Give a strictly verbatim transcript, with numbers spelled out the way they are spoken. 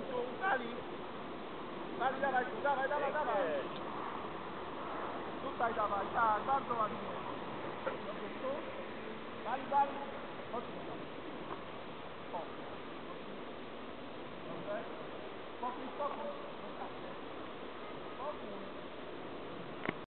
tu, Dali. Dali, dawaj tu, dawaj, dawaj, dawaj. Tutaj dawaj, tak, bardzo ładnie. Dobrze, tu. Dali, dali. Chodź tu. O.